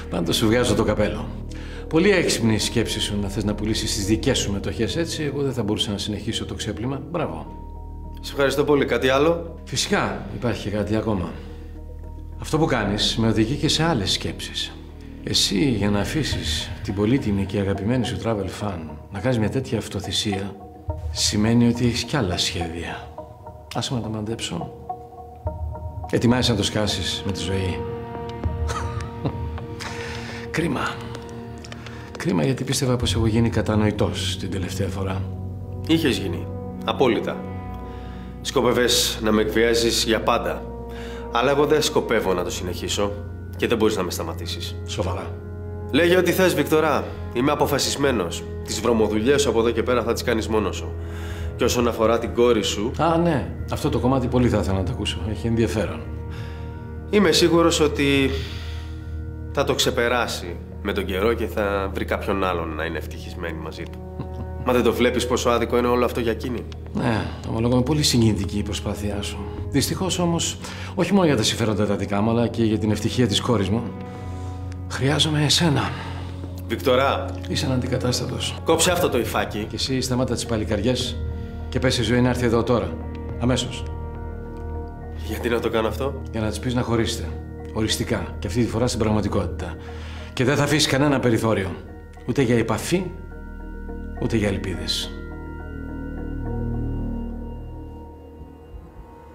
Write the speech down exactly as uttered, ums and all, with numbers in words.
Πάντως σου βγάζω το καπέλο. Πολύ έξυπνη η σκέψη σου να θες να πουλήσεις τις δικές σου μετοχές, έτσι. Εγώ δεν θα μπορούσα να συνεχίσω το ξέπλυμα. Μπράβο. Σε ευχαριστώ πολύ. Κάτι άλλο? Φυσικά υπάρχει και κάτι ακόμα. Αυτό που κάνεις με οδηγεί και σε άλλες σκέψεις. Εσύ για να αφήσεις την πολύτιμη και αγαπημένη σου travel fan να κάνεις μια τέτοια αυτοθυσία σημαίνει ότι έχεις κι άλλα σχέδια. Άσε με να τα μαντέψω. Ετοιμάζεσαι να το σκάσεις με τη ζωή. Κρίμα. Κρίμα, γιατί πίστευα πως έχω γίνει κατανοητός την τελευταία φορά. Είχες γίνει. Απόλυτα. Σκοπεύες να με εκβιάζεις για πάντα. Αλλά εγώ δεν σκοπεύω να το συνεχίσω και δεν μπορείς να με σταματήσεις. Σοβαρά. Λέγε ό,τι θες, Βικτορά. Είμαι αποφασισμένος. Τις βρωμοδουλειές σου από εδώ και πέρα θα τις κάνεις μόνος σου. Και όσον αφορά την κόρη σου... Α, ναι. Αυτό το κομμάτι πολύ θα ήθελα να το ακούσω. Έχει ενδιαφέρον. Είμαι σίγουρος ότι θα το ξεπεράσει με τον καιρό και θα βρει κάποιον άλλον να είναι ευτυχισμένη μαζί του. Μα δεν το βλέπεις πόσο άδικο είναι όλο αυτό για εκείνη? Ναι, ομολογώ είναι πολύ συγκινητική η προσπάθειά σου. Δυστυχώς όμως, όχι μόνο για τα συμφέροντα τα δικά μου, αλλά και για την ευτυχία της κόρης μου, χρειάζομαι εσένα. Βικτορά. Είσαι αναντικατάστατος. Κόψε αυτό το υφάκι. Και εσύ σταμάτα τις παλικαριές και πες η ζωή να έρθει εδώ τώρα. Αμέσως. Γιατί να το κάνω αυτό? Για να της πεις να χωρίσετε. Οριστικά. Και αυτή τη φορά στην πραγματικότητα. Και δεν θα αφήσει κανένα περιθώριο. Ούτε για επαφή, ούτε για ελπίδες.